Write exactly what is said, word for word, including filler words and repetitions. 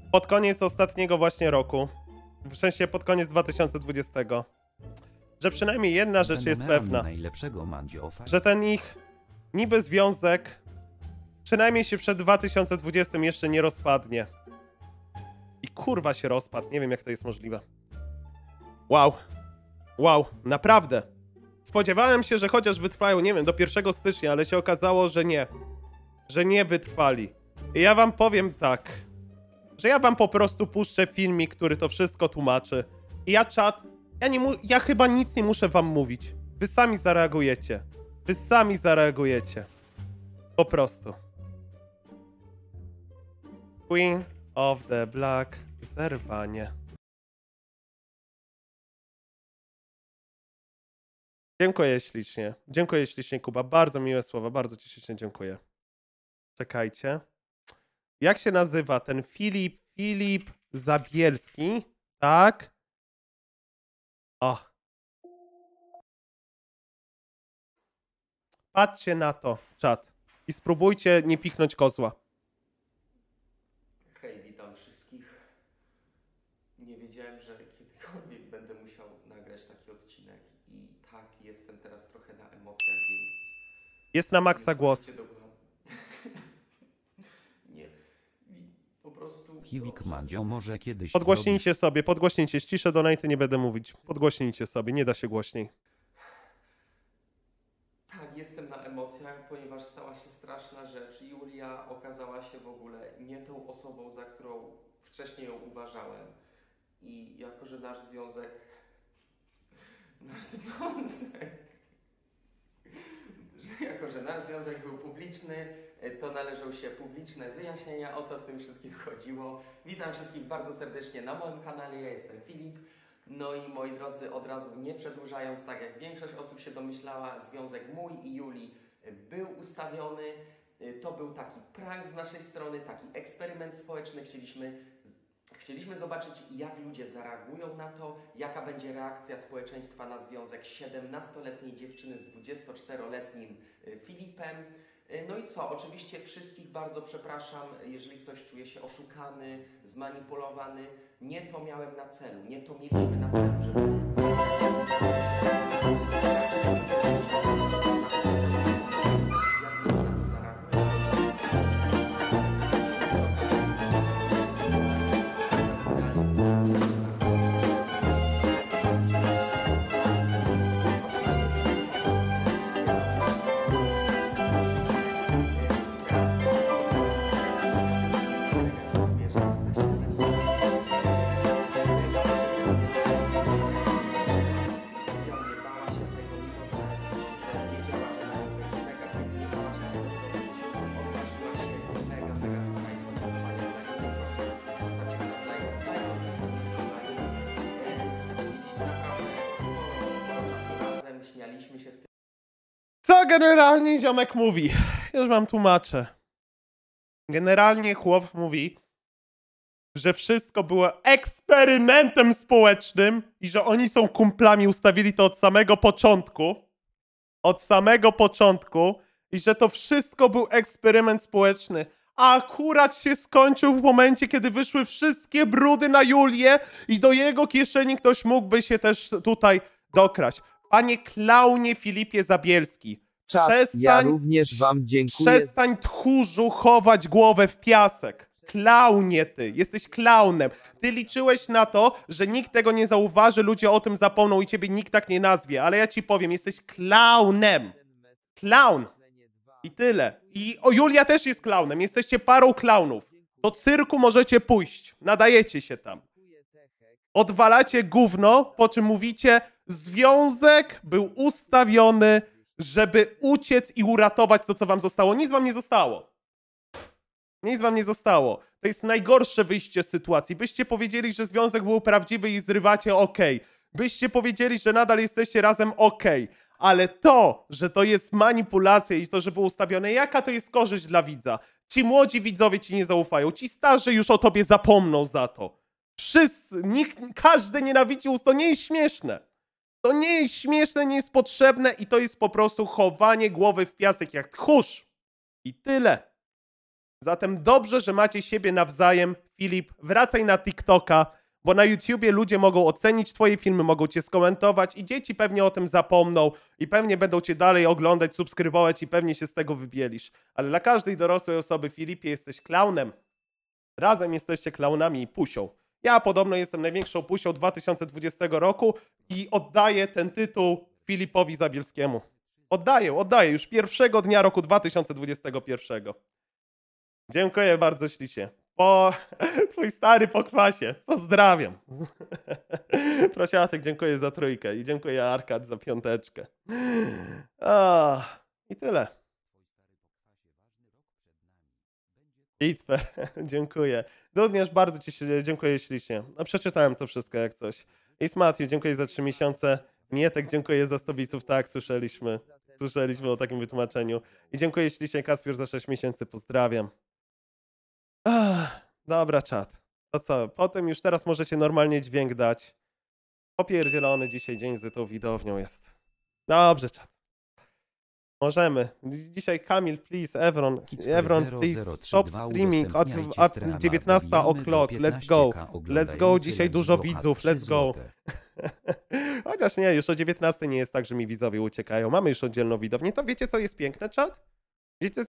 pod koniec ostatniego właśnie roku, w sensie pod koniec dwa tysiące dwudziestego, że przynajmniej jedna rzecz jest pewna, że ten ich niby związek przynajmniej się przed dwa tysiące dwudziestym jeszcze nie rozpadnie. I kurwa się rozpadł, nie wiem jak to jest możliwe. Wow. Wow, naprawdę. Spodziewałem się, że chociaż wytrwają, nie wiem, do pierwszego stycznia, ale się okazało, że nie. Że nie wytrwali. I ja wam powiem tak, że ja wam po prostu puszczę filmik, który to wszystko tłumaczy. I ja, czat, ja, nie mu ja chyba nic nie muszę wam mówić. Wy sami zareagujecie. Wy sami zareagujecie. Po prostu. Queen of the Black. Zerwanie. Dziękuję ślicznie. Dziękuję ślicznie, Kuba. Bardzo miłe słowa. Bardzo ci ślicznie dziękuję. Czekajcie. Jak się nazywa ten Filip? Filip Zabielski. Tak? O. Patrzcie na to, czat. I spróbujcie nie piknąć kozła. Hej, witam wszystkich. Nie wiedziałem, że kiedykolwiek będę musiał nagrać taki odcinek. I tak, jestem teraz trochę na emocjach, więc... Jest na maksa głos. Nie. Po prostu... Kiwik Mandzio może kiedyś Podgłośnijcie zrobisz... sobie, podgłośnijcie. Ściszę donaty, nie będę mówić. Podgłośnijcie sobie, nie da się głośniej. Tak, jestem na emocjach, ponieważ stała się straszna rzecz. Julia okazała się w ogóle nie tą osobą, za którą wcześniej ją uważałem. I jako, że nasz związek... Nasz związek... że jako, że nasz związek był publiczny, to należą się publiczne wyjaśnienia, o co w tym wszystkim chodziło. Witam wszystkich bardzo serdecznie na moim kanale, ja jestem Filip. No i moi drodzy, od razu nie przedłużając, tak jak większość osób się domyślała, związek mój i Julii był ustawiony. To był taki prank z naszej strony, taki eksperyment społeczny. Chcieliśmy, chcieliśmy zobaczyć, jak ludzie zareagują na to, jaka będzie reakcja społeczeństwa na związek siedemnastoletniej dziewczyny z dwudziestoczteroletnim Filipem. No i co? Oczywiście wszystkich bardzo przepraszam, jeżeli ktoś czuje się oszukany, zmanipulowany. Nie to miałem na celu, nie to mieliśmy na celu, żeby... Co generalnie ziomek mówi? Już wam tłumaczę. Generalnie chłop mówi, że wszystko było eksperymentem społecznym i że oni są kumplami, ustawili to od samego początku. Od samego początku. I że to wszystko był eksperyment społeczny. A akurat się skończył w momencie, kiedy wyszły wszystkie brudy na Julię i do jego kieszeni ktoś mógłby się też tutaj dokraść. Panie klaunie Filipie Zabielski, Czas, przestań, ja również wam dziękuję. przestań tchórzu chować głowę w piasek. Klaunie ty, jesteś klaunem. Ty liczyłeś na to, że nikt tego nie zauważy, ludzie o tym zapomną i ciebie nikt tak nie nazwie, ale ja ci powiem, jesteś klaunem. Klaun. I tyle. I o, Julia też jest klaunem, jesteście parą klaunów. Do cyrku możecie pójść, nadajecie się tam. Odwalacie gówno, po czym mówicie, związek był ustawiony, żeby uciec i uratować to, co wam zostało. Nic wam nie zostało. Nic wam nie zostało. To jest najgorsze wyjście z sytuacji. Byście powiedzieli, że związek był prawdziwy i zrywacie, okej. Okay. Byście powiedzieli, że nadal jesteście razem, okej. Okay. Ale to, że to jest manipulacja i to, że było ustawione, jaka to jest korzyść dla widza? Ci młodzi widzowie ci nie zaufają. Ci starzy już o tobie zapomną za to. Wszyscy, nikt, każdy nienawidził, to nie jest śmieszne. To nie jest śmieszne, nie jest potrzebne i to jest po prostu chowanie głowy w piasek jak tchórz. I tyle. Zatem dobrze, że macie siebie nawzajem. Filip, wracaj na TikToka, bo na YouTubie ludzie mogą ocenić twoje filmy, mogą cię skomentować i dzieci pewnie o tym zapomną i pewnie będą cię dalej oglądać, subskrybować i pewnie się z tego wybielisz. Ale dla każdej dorosłej osoby, Filipie, jesteś klaunem. Razem jesteście klaunami i pusią. Ja podobno jestem największą pusią dwa tysiące dwudziestego roku i oddaję ten tytuł Filipowi Zabielskiemu. Oddaję, oddaję już pierwszego dnia roku dwa tysiące dwudziestego pierwszego. Dziękuję bardzo ślicznie. Po... Twój stary po kwasie. Pozdrawiam. Prosiaczek, dziękuję za trójkę i dziękuję Arkad za piąteczkę. A, i tyle. Icper, dziękuję. Dudniarz, bardzo ci się dziękuję ślicznie. No, przeczytałem to wszystko jak coś. Is Matthew, dziękuję za trzy miesiące. Mietek, dziękuję za sto biców. Tak, słyszeliśmy. Słyszeliśmy o takim wytłumaczeniu. I dziękuję ślicznie Kaspier za sześć miesięcy. Pozdrawiam. Ach, dobra, czat. To co? Potem już teraz możecie normalnie dźwięk dać. Popierdzielony dzisiaj dzień z tą widownią jest. Dobrze, czat. Możemy. Dzisiaj Kamil, please, Evron, Evron, please, stop streaming at, at dziewiętnasta o'clock. Let's go. Let's go. Dzisiaj dużo widzów. Let's go. Chociaż nie, już o dziewiętnastej nie jest tak, że mi widzowie uciekają. Mamy już oddzielną widownię. To wiecie, co jest piękne, czat? Wiecie,